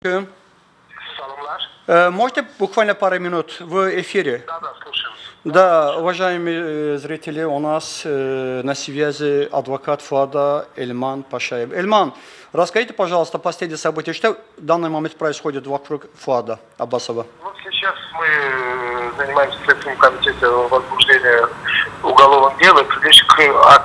Можете буквально пару минут в эфире? Да, слушаем. Да, уважаемые зрители, у нас на связи адвокат Фуада Эльман Пашаев. Эльман, расскажите, пожалуйста, последние события. Что в данный момент происходит вокруг Фуада Аббасова? Вот сейчас мы занимаемся Следственным комитетом возбуждения уголовного дела к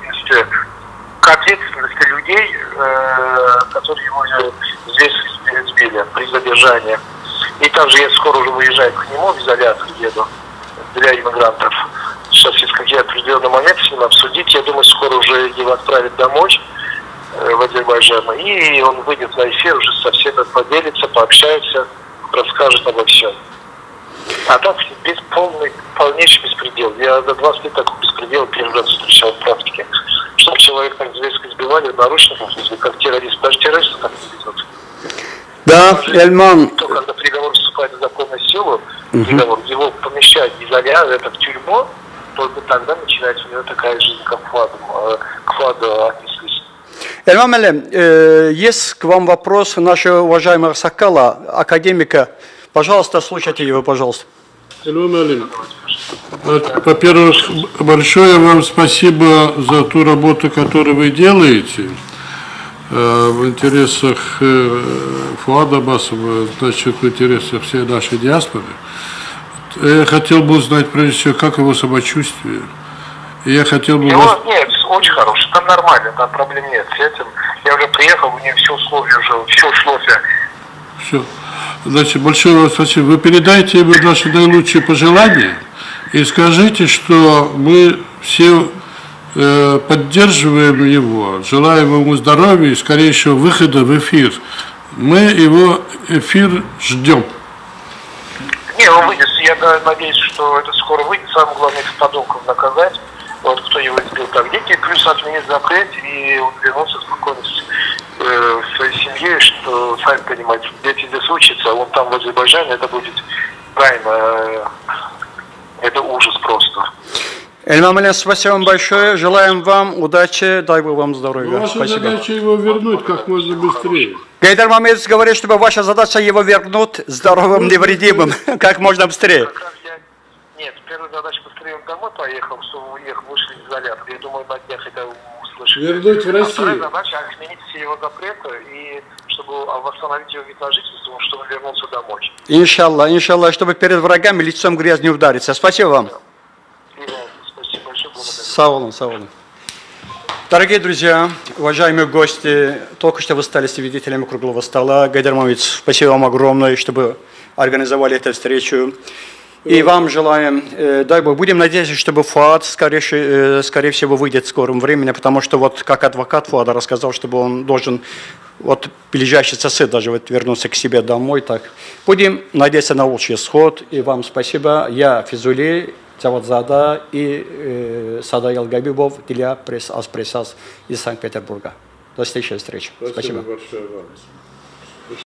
ответственности людей, которые его здесь избили при задержании. И также я скоро уже выезжаю к нему в изолятор, еду для иммигрантов. Сейчас есть какие определенные моменты с ним обсудить. Я думаю, скоро уже его отправят домой в Азербайджан. И он выйдет на эфир, уже со всеми поделится, пообщается, расскажет обо всем. А так полнейший беспредел. Я за 20 лет такого беспредела первый раз встречал в практике. Чтобы человек так резко избивали в наручниках, как террорист. Даже террористы так не ведут. Да, Эльман. То, когда приговор вступает в законную силу, приговор, его помещают в изолятор, это в тюрьму, только тогда начинается у него такая жизнь, как к Фуаду отнеслись. Эльман Мелем, есть к вам вопрос нашего уважаемого Сакала, академика. Пожалуйста, слушайте его, пожалуйста. Эльман Мелем, во-первых, большое вам спасибо за ту работу, которую вы делаете в интересах Фуада Аббасова, значит, в интересах всей нашей диаспоры. Я хотел бы узнать, прежде всего, как его самочувствие. И я хотел бы... Нет, очень хороший, там нормально, там проблем нет с этим. Я уже приехал, у него все условия уже, все условия. Все. Значит, большое вам спасибо. Вы передайте ему наши наилучшие пожелания и скажите, что мы все поддерживаем его, желаем ему здоровья и скорейшего выхода в эфир. Мы его эфир ждем. Не, он выйдет. Я надеюсь, что это скоро выйдет. Самое главное, этих подонков наказать. Вот кто его избил так. Дети плюс отменить запрет и он вернулся спокойно в своей семье, что, сами понимаете, дети здесь учатся, а он там в Азербайджане, это будет правильно, это ужас просто. Эльман Мелем, спасибо вам большое. Желаем вам удачи, дай Бог вам здоровья. Ваша Спасибо. задача его вернуть как можно быстрее. Гайдар Мамедович говорит, чтобы ваша задача его вернуть здоровым, невредимым, как можно быстрее. Нет, первая задача быстрее он домой поехал, чтобы уехал, вышли из изолятора. Я думаю, на днях это услышали. Вернуть в Россию. Вторая задача отменить все его запреты и чтобы восстановить его вид на жительство, чтобы он вернулся домой. Иншаллах, чтобы перед врагами лицом в грязь не удариться. Спасибо вам. Спасибо большое. Сау. Дорогие друзья, уважаемые гости, только что вы стали свидетелями круглого стола. Гайдар Мамедович, спасибо вам огромное, чтобы организовали эту встречу. И вам желаем, дай Бог, будем надеяться, чтобы Фуад скорее всего выйдет в скором времени, потому что вот как адвокат Фуада рассказал, чтобы он должен вот ближайший часы даже вот вернуться к себе домой. Так. Будем надеяться на лучший исход. И вам спасибо. Я Физули, Цавадзада и Садаил Габибов для пресс-ас из Санкт-Петербурга. До следующей встречи. Спасибо большое вам.